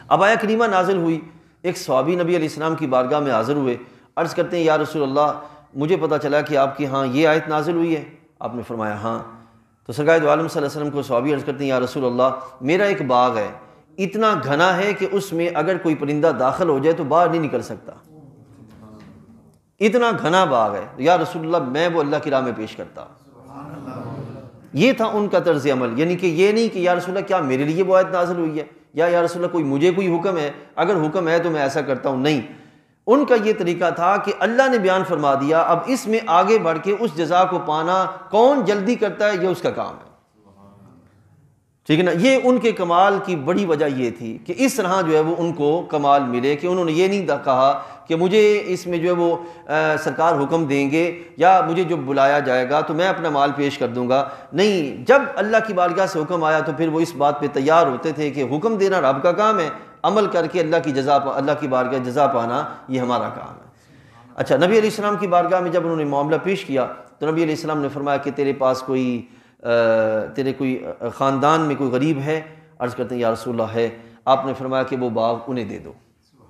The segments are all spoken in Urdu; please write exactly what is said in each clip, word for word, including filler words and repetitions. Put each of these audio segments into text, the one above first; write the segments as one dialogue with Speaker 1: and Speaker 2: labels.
Speaker 1: اب آیا کریمہ نازل ہوئی، ایک صحابی نبی علیہ السلام کی بارگاہ میں حاضر ہوئے، عرض کرتے ہیں یا رسول اللہ مجھے پتہ چلا کہ آپ کے ہاں یہ آیت نازل ہوئی ہے۔ آپ نے فرمایا ہاں۔ تو سرکار دو عالم صلی اللہ علیہ وسلم کو صحابی عرض کرتے ہیں یا رسول اللہ میرا ایک باغ ہے، اتنا گھنا ہے کہ اس میں اگر کوئی پرندہ داخل ہو جائے تو باہر نہیں نکل سکتا، اتنا گھنا باغ ہے، یا رسول اللہ میں وہ اللہ کی راہ میں پیش کرتا۔ یہ تھا ان کا طرز عمل، یعنی کہ یہ نہیں کہ یا رسول اللہ کیا میرے لیے وہ آیت نازل ہوئی ہے، یا یا رسول اللہ کوئی مجھے کوئی حکم ہے، اگر حکم ہے تو میں ایسا کرتا ہوں، نہیں۔ ان کا یہ طریقہ تھا کہ اللہ نے بیان فرما دیا، اب اس میں آگے بڑھ کے اس جزا کو پانا کون جلدی کرتا ہے یہ اس کا کام ہے، ٹھیک ہے نا۔ یہ ان کے کمال کی بڑی وجہ یہ تھی کہ اس طرح جو ہے وہ ان کو کمال ملے کہ انہوں نے یہ نہیں کہا کہ مجھے اس میں جو ہے وہ سرکار حکم دیں گے یا مجھے جو بلایا جائے گا تو میں اپنا مال پیش کر دوں گا، نہیں، جب اللہ کی بارگاہ سے حکم آیا تو پھر وہ اس بات پہ تیار ہوتے تھے کہ حکم دینا رب کا کام ہے، عمل کر کے اللہ کی جزا اللہ کی بارگاہ جزا پانا یہ ہمارا کام ہے۔ اچھا، نبی علیہ السلام کی بارگاہ میں جب انہوں نے معاملہ پیش کیا تو نبی علیہ السلام نے فرمایا کہ تیرے پاس کوئی تیرے کوئی خاندان میں کوئی غریب ہے؟ عرض کرتے ہیں یا رسول اللہ ہے۔ آپ نے فرمایا کہ وہ باغ انہیں دے دو،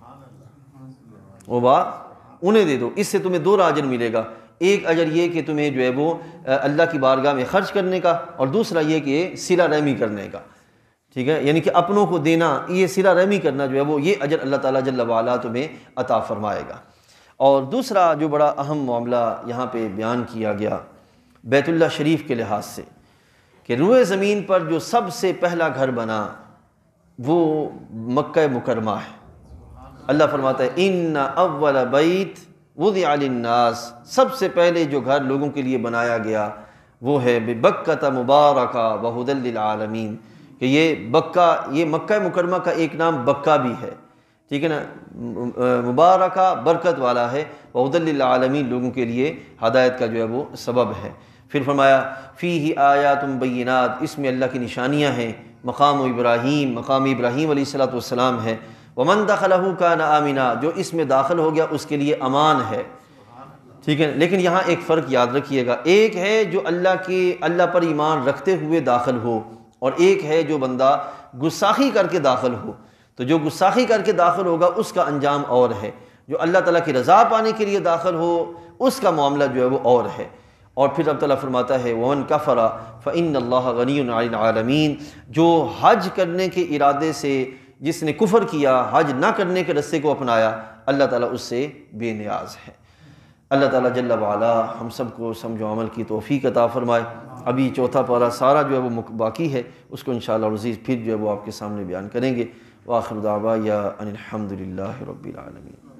Speaker 1: وہ باغ انہیں دے دو، اس سے تمہیں دو اجر ملے گا، ایک اجر یہ کہ تمہیں جو ہے وہ اللہ کی بارگاہ میں خرچ کرنے کا، اور دوسرا یہ کہ صلہ رحمی کرنے کا، ٹھیک ہے، یعنی کہ اپنوں کو دینا، یہ صلہ رحمی کرنا جو ہے وہ یہ اجر اللہ تعالیٰ جل وعلا تمہیں عطا فرمائے گا۔ اور دوسرا جو بڑا اہم معاملہ یہاں پہ بیان کیا گیا بیت اللہ شریف کے لحاظ سے کہ روئے زمین پر جو سب سے پہلا گھر بنا وہ مکہ مکرمہ ہے۔ اللہ فرماتا ہے ان اول بیت وضع للناس، سب سے پہلے جو گھر لوگوں کے لیے بنایا گیا وہ ہے ببکۃ مبارکہ وہدی للعالمین، کہ یہ بکہ، یہ مکہ مکرمہ کا ایک نام بکہ بھی ہے، ٹھیک ہے نا، مبارکہ برکت والا ہے، وہدی للعالمین لوگوں کے لیے ہدایت کا جو ہے وہ سبب ہے۔ پھر فرمایا فیہ آیات بینات، اس میں اللہ کی نشانیاں ہیں، مقام ابراہیم، مقام ابراہیم علیہ الصلوۃ والسلام ہے، ومن دخلہ کان آمنا، جو اس میں داخل ہو گیا اس کے لیے امان ہے، ٹھیک ہے۔ لیکن یہاں ایک فرق یاد رکھیے گا، ایک ہے جو اللہ کے اللہ پر ایمان رکھتے ہوئے داخل ہو، اور ایک ہے جو بندہ گستاخی کر کے داخل ہو۔ تو جو گستاخی کر کے داخل ہوگا اس کا انجام اور ہے، جو اللہ تعالیٰ کی رضا پانے کے لیے داخل ہو اس کا معاملہ جو ہے وہ اور ہے۔ اور پھر اللہ تعالیٰ فرماتا ہے وَمَنْ كَفَرَ فَإِنَّ اللَّهَ غَنِيٌّ عَنِ الْعَالَمِينَ، جو حج کرنے کے ارادے سے جس نے کفر کیا، حج نہ کرنے کے رستے کو اپنایا، اللہ تعالیٰ اس سے بے نیاز ہے۔ اللہ تعالیٰ جل وعلا ہم سب کو سمجھ و عمل کی توفیق عطا فرمائے۔ ابھی چوتھا پارہ سارا جو ہے وہ باقی ہے، اس کو انشاءاللہ عزیز پھر جو ہے وہ آپ کے سامنے بیان کریں گے۔ وآخر دعوانا ان الحمد للہ رب العالمین۔